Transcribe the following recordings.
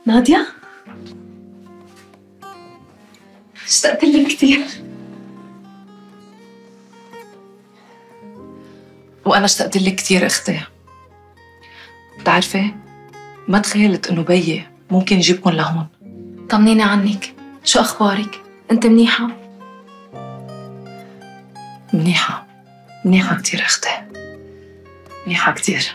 نادية؟ اشتقت لك كثير. وأنا اشتقت لك كثير أختي. بتعرفي؟ ما تخيلت إنه بيي ممكن يجيبكم لهون. طمنيني عنك، شو أخبارك؟ أنت منيحة؟ منيحة، منيحة كثير أختي، منيحة كثير.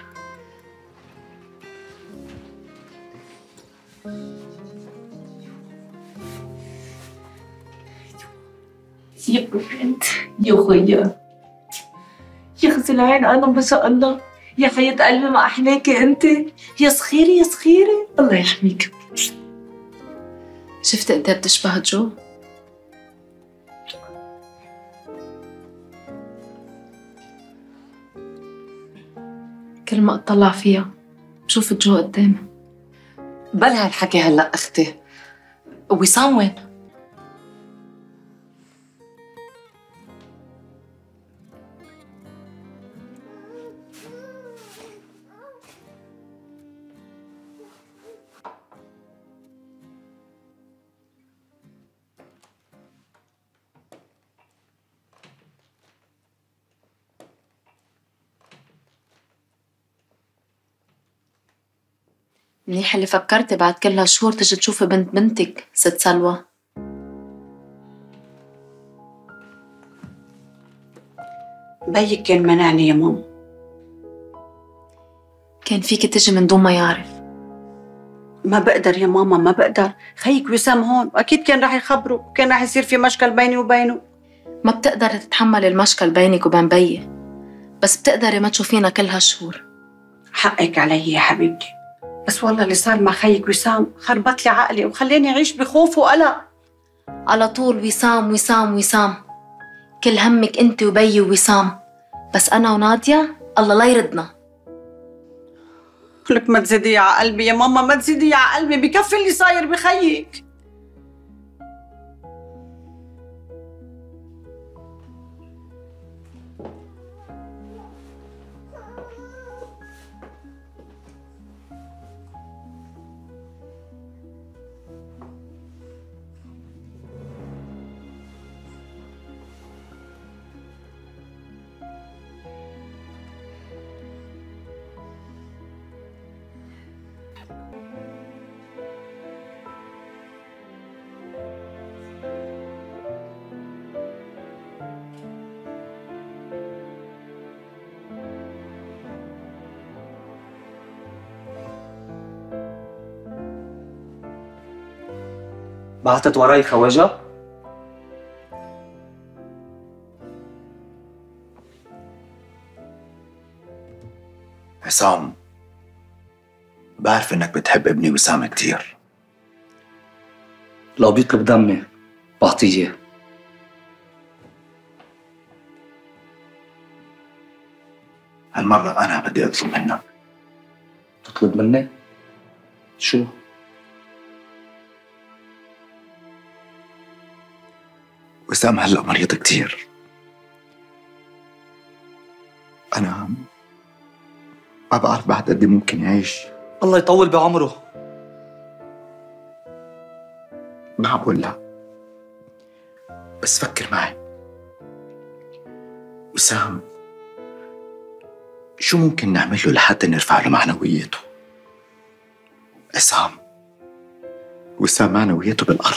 يا بنت يا خيا، يا اختي العين، انا ما شاء الله يا حياة قلبي ما احلاكي انت، يا صغيره يا صغيره، الله يحميك. شفت قد ايه بتشبه جو؟ كل ما اطلع فيها بشوف جو قدامي. بلا هالحكي هلا أختي. وسام وين؟ منيح اللي فكرتي بعد كل هالشهور تجي تشوفي بنت بنتك ست سلوى. بيك كان منعني يا ماما. كان فيكي تجي من دون ما يعرف. ما بقدر يا ماما، ما بقدر. خيك وسام هون، أكيد كان رح يخبره، كان رح يصير في مشكل بيني وبينه. ما بتقدري تتحملي المشكل بينك وبين بيي، بس بتقدري ما تشوفينا كل هالشهور. حقك علي يا حبيبتي، بس والله اللي صار مع خيك وسام خربط لي عقلي وخلاني أعيش بخوف وقلق. على طول وسام وسام وسام، كل همك انت وبيي ووسام، بس أنا ونادية الله لا يردنا. لك ما تزيدي على قلبي يا ماما، ما تزيدي على قلبي، بكفي اللي صاير بخيك. بعتت وراي خواجة؟ عصام، بعرف انك بتحب ابني وسام كتير. لو بيطلب دمي بعطيه. هالمرة أنا بدي أطلب منك. تطلب مني؟ شو؟ وسام هلأ مريض كتير. أنا ما بعرف بعد قد ممكن يعيش. الله يطول بعمره. ما عم بقول لا، بس فكر معي. وسام شو ممكن نعمله لحتى نرفع له معنوياته؟ وسام معنوياته بالأرض.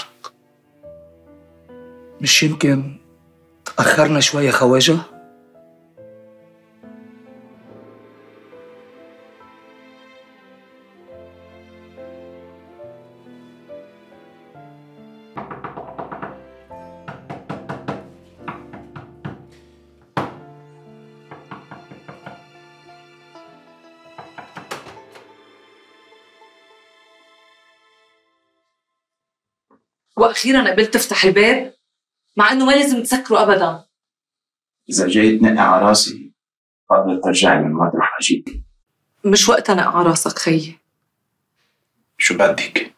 مش يمكن تأخرنا شوية خواجة؟ واخيرا قبلت تفتح الباب، مع انه ما لازم تسكره ابدا. إذا جاي تنقي على راسي فضل ترجعي من مطرح ما جيتي. مش وقت انقع على راسك خيي. شو بدك؟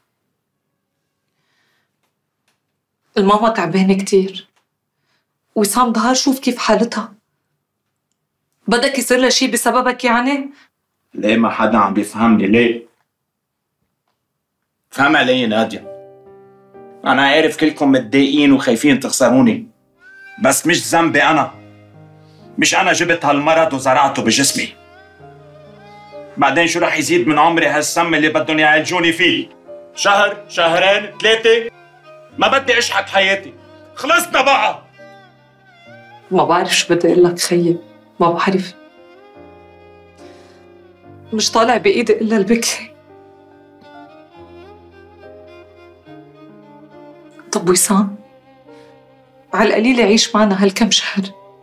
الماما تعبانه كتير، وسام ظهر شوف كيف حالتها. بدك يصير لها شي بسببك يعني؟ ليه ما حدا عم بيفهمني ليه؟ فهم علي نادية، أنا عارف كلكم متضايقين وخايفين تخسروني، بس مش ذنبي أنا. مش أنا جبت هالمرض وزرعته بجسمي. بعدين شو رح يزيد من عمري هالسم اللي بدهم يعالجوني فيه؟ شهر، شهرين، 3؟ ما بدي أشحت حياتي، خلصنا بقى. ما بعرف شو بدي اقول لك خيي، ما بعرف. مش طالع بايدي الا البكي. طب وسام، على القليل عيش معنا هالكم شهر.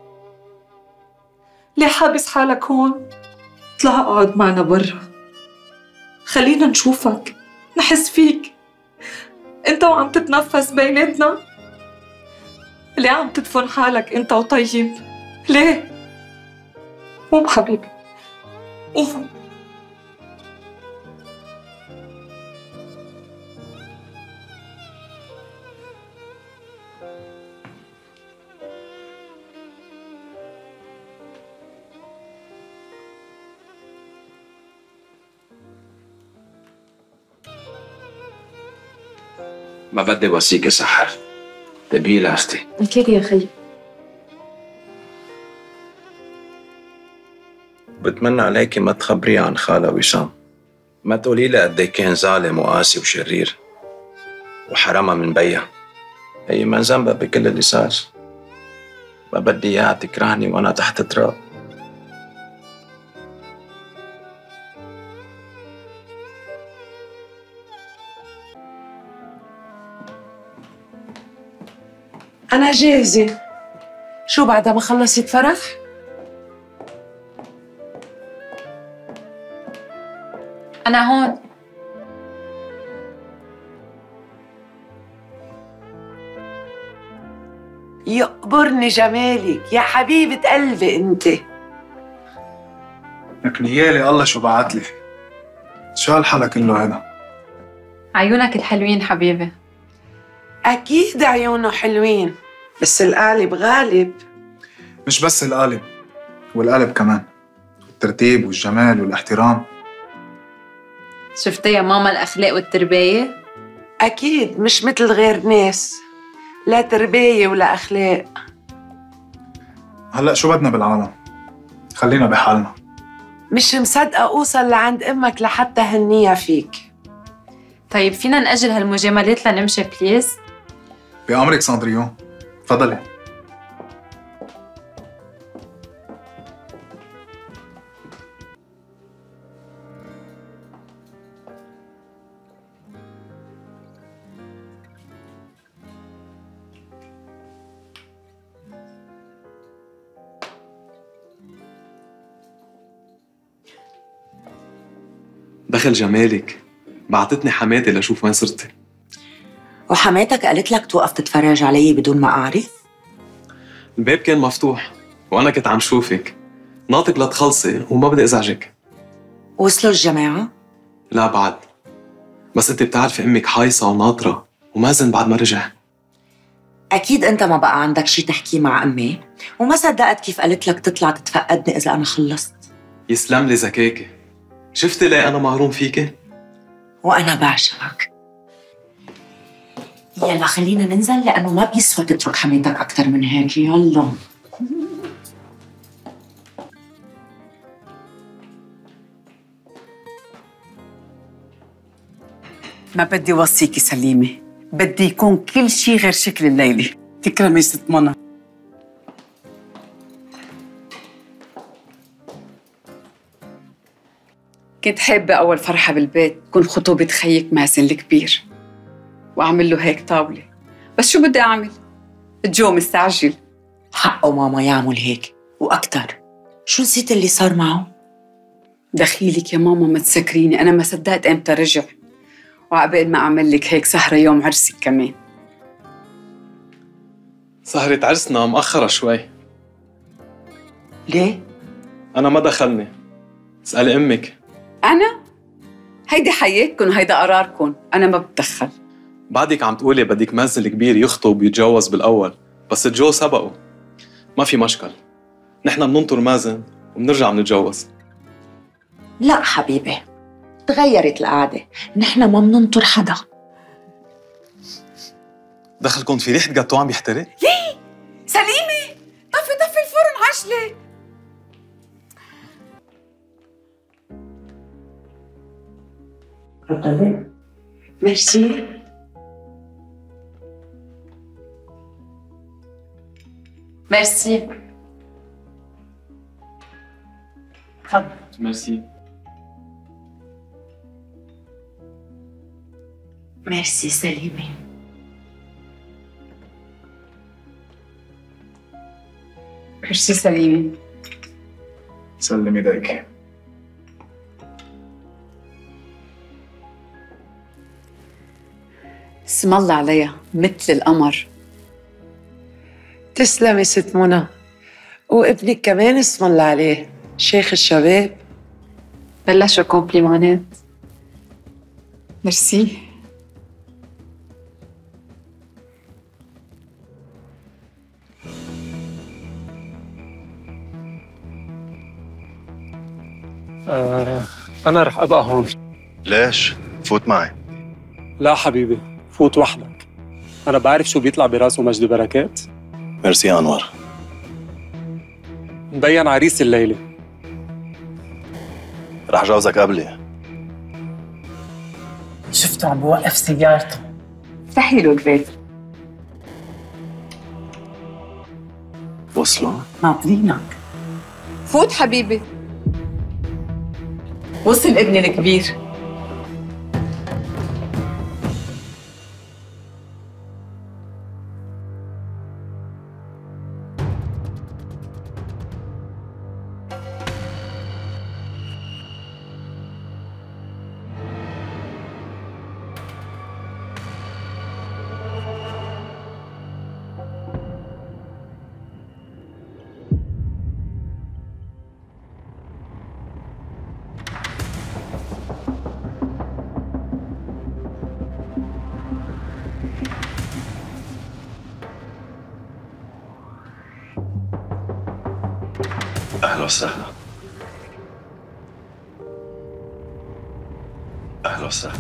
ليه حابس حالك هون؟ اطلع اقعد معنا برا، خلينا نشوفك، نحس فيك. انت وعم تتنفس بيناتنا، ليه عم تدفن حالك انت وطيب؟ ليه؟ قوم حبيبي، قوم. ما بدي وصيك سحر، تبيلها اختي. أكيد يا خي. بتمنى عليكي ما تخبريه عن خالة وسام، ما تقولي لي قد ايه كان ظالم وقاسي وشرير وحرمها من بيها. هي من ذنبها بكل اللي صار. ما بدي اياها تكرهني وانا تحت تراب. أنا جاهزة. شو بعدها ما خلصت فرح؟ أنا هون. يقبرني جمالك يا حبيبة قلبي أنت. لك نيالي الله شو بعتلي. شو هالحلا كله هذا؟ عيونك الحلوين حبيبي. أكيد عيونه حلوين، بس القالب غالب. مش بس القالب، والقلب كمان، الترتيب والجمال والاحترام. شفتي يا ماما الأخلاق والتربية؟ أكيد مش مثل غير ناس، لا تربية ولا أخلاق. هلأ شو بدنا بالعالم؟ خلينا بحالنا. مش مصدقة أوصل لعند أمك لحتى هنيها فيك. طيب فينا نأجل هالمجاملات لنمشي بليز؟ بأمرك ساندريون، تفضلي. دخل جمالك، بعتتني حماتي لشوف وين صرتي. وحماتك قالت لك توقف تتفرج علي بدون ما أعرف؟ الباب كان مفتوح وأنا كنت عم شوفك، ناطق لتخلصي وما بدي أزعجك. وصلوا الجماعة؟ لا بعد، بس أنت بتعرفي أمك حايصة وناطرة ومازن بعد ما رجع. أكيد أنت ما بقى عندك شي تحكي مع أمي، وما صدقت كيف قالت لك تطلع تتفقدني إذا أنا خلصت. يسلم لي ذكاكي، شفتي ليه أنا مغروم فيكي؟ وأنا بعشقك. يلا خلينا ننزل لأنه ما بيسوى تترك حماتك أكثر من هيك. يلا. ما بدي وصيكي سليمة، بدي يكون كل شيء غير شكل الليلة. تكرمي ست منى. كنت حابة أول فرحة بالبيت تكون خطوبة خيك مازن الكبير وأعمل له هيك طاولة، بس شو بدي أعمل؟ الجو مستعجل. حقه ماما يعمل هيك وأكتر. شو نسيت اللي صار معه؟ دخيلك يا ماما ما تسكريني، أنا ما صدقت إمتى رجع، وعقبال ما أعمل لك هيك سهرة يوم عرسك كمان. سهرة عرسنا مأخرة شوي. ليه؟ أنا ما دخلني، اسألي أمك. أنا؟ هيدي حياتكن وهيدا قراركن، أنا ما بتدخل. بعدك عم تقولي بدك مازن الكبير يخطب ويتجوز بالأول، بس الجو سبقه، ما في مشكل، نحن بننطر مازن وبنرجع بنتجوز. لا حبيبي، تغيرت القعدة، نحن ما مننطر حدا. دخلكم في ريحة جاتو عم يحترق؟ ليه؟ سليمة طفي الفرن عجلة. ميرسي. ميرسي. تفضل. ميرسي. ميرسي سليمة. ميرسي سليمة. سلم ايديك. اسم الله عليها مثل القمر. تسلمي ست منى، وابنك كمان اسم الله عليه شيخ الشباب. بلشوا كومبليمانات. ميرسي. أنا رح أبقى هون. ليش؟ فوت معي. لا حبيبي، فوت وحدك. أنا بعرف شو بيطلع براسه مجدي بركات. ميرسي أنور. مبين عريس الليلة. رح جوزك قبلي. شفته عم بوقف سيارته. افتحي له البيت. وصلوا؟ ناطرينك. فوت حبيبي. وصل ابني الكبير. أهلا وسهلا. أهلا وسهلا.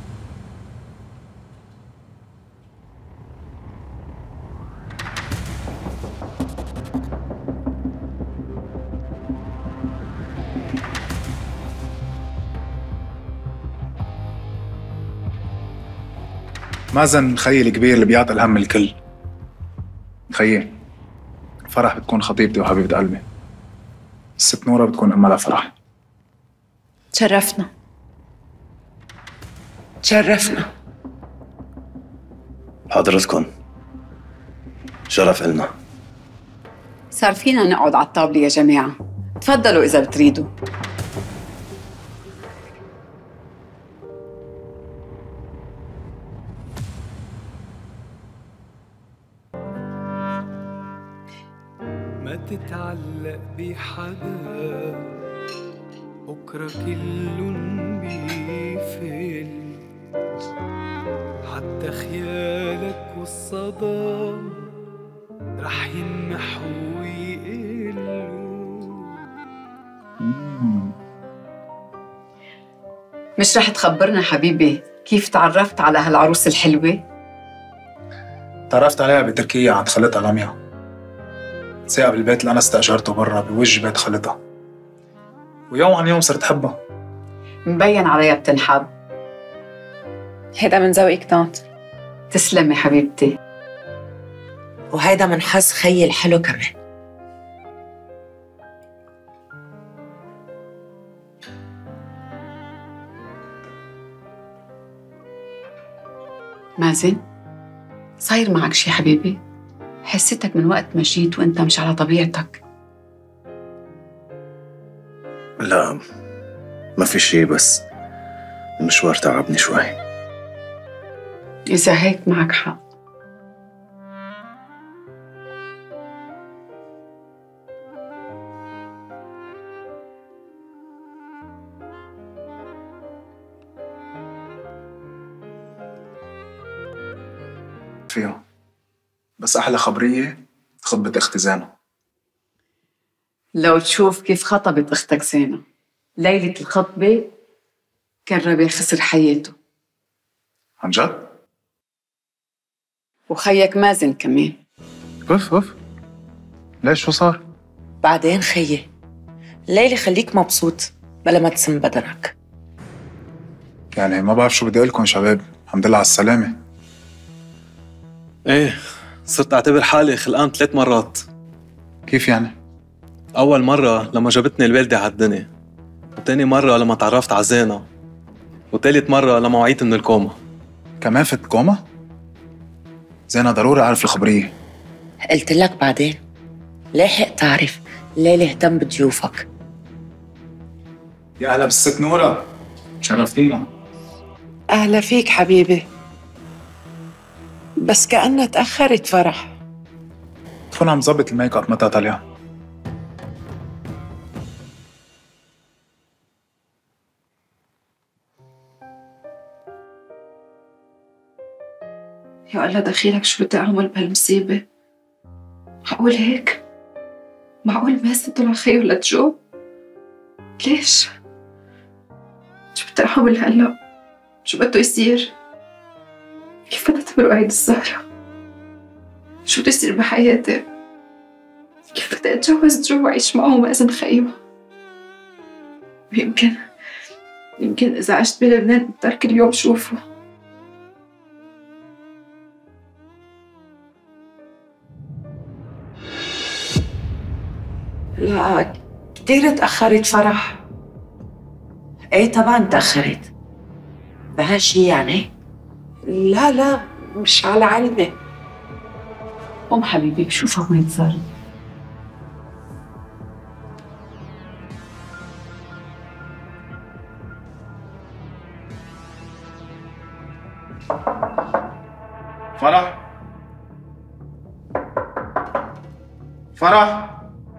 مازن خيي الكبير اللي بيعطي الهم الكل. خيي فرح بتكون خطيبتي وحبيبة قلبي. الست نورة بتكون أمها لفرح. تشرفنا. تشرفنا. حضرتكم شرف إلنا. صار فينا نقعد على الطاولة يا جماعة. تفضلوا إذا بتريدوا. ما تتعلق بحدا بكرة كلن بيفل، حتى خيالك والصدى رح ينمحوا ويقلوا. مش رح تخبرنا حبيبي كيف تعرفت على هالعروس الحلوة؟ تعرفت عليها بتركيا عند خالتها لميا. ساقة بالبيت اللي أنا استأجرته برا بوجه بيت خالتها، ويوم عن يوم صرت حبها. مبين عليها بتنحب. هيدا من ذوقك طنط. تسلمي حبيبتي. وهيدا من حظ خيي الحلو كمان. مازن، صاير معك شي حبيبي؟ حسيتك من وقت ما جيت وانت مش على طبيعتك. لا ما في شي، بس المشوار تعبني شوي. إذا هيك معك حق. فيها بس أحلى خبرية خطبة أختي زينة. لو تشوف كيف خطبت أختك زينة ليلة الخطبة كان ربيع خسر حياته. عن جد؟ وخيك مازن كمان. اوف ليش شو صار؟ بعدين خيي، ليلي خليك مبسوط بلا ما تسم بدنك. يعني ما بعرف شو بدي اقول لكم شباب، الحمد لله على السلامة. ايه صرت اعتبر حالي خلقان 3 مرات. كيف يعني؟ أول مرة لما جابتني الوالدة على الدنيا، وتاني مرة لما تعرفت على زينة، وتالت مرة لما وعيت من الكوما. كمان فت كوما؟ زينة ضروري أعرف الخبرية. قلت لك بعدين، لاحق تعرف ليلي اهتم بضيوفك. يا أهلا بالست نورة، شرفتينا. أهلا فيك حبيبي، بس كأنها تأخرت فرح. تكون عم ظبط الميك اب متى طالعة. يا الله دخيلك شو بدي أعمل بهالمصيبة؟ معقول هيك؟ معقول مازن طلع خيو لجو؟ ليش؟ شو بدي أعمل هلا؟ شو بده يصير؟ كيف بدها تمرق هيدي السهرة؟ شو بده يصير بحياتي؟ كيف بدي أتجوز جو وأعيش معه مازن خيو؟ يمكن إذا عشت بلبنان بضطر كل يوم شوفه. لا كتير تأخرت فرح. ايه طبعا تأخرت، بهالشي يعني؟ لا مش على علمي. حبيبي بشوفها وين صار. فرح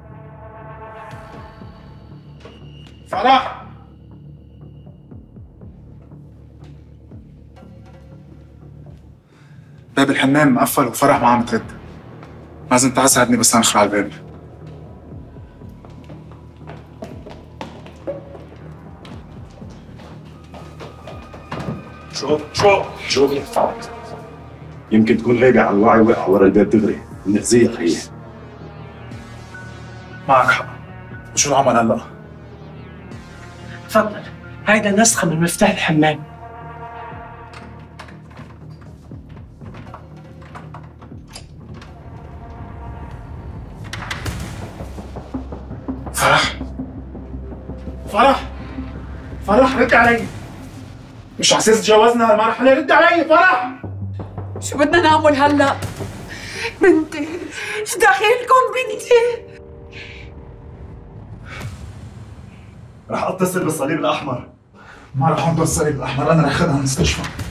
باب الحمام مقفل وفرح ما عم ترد. لازم تعال ساعدني بس انخر على الباب. شوف يمكن تكون غايبة عن الوعي وقع ورا الباب دغري، نأذيها خيي. معك حق، وشو العمل هلا؟ تفضل، هيدا نسخة من مفتاح الحمام. فرح رد علي. مش على اساس تجاوزنا هالمرحلة، رد علي فرح. شو بدنا نعمل هلا؟ بنتي، ايش دخيلكم بنتي؟ رح اتصل بالصليب الأحمر. ما رح انطر الصليب الأحمر، أنا رح اخذها من المستشفى.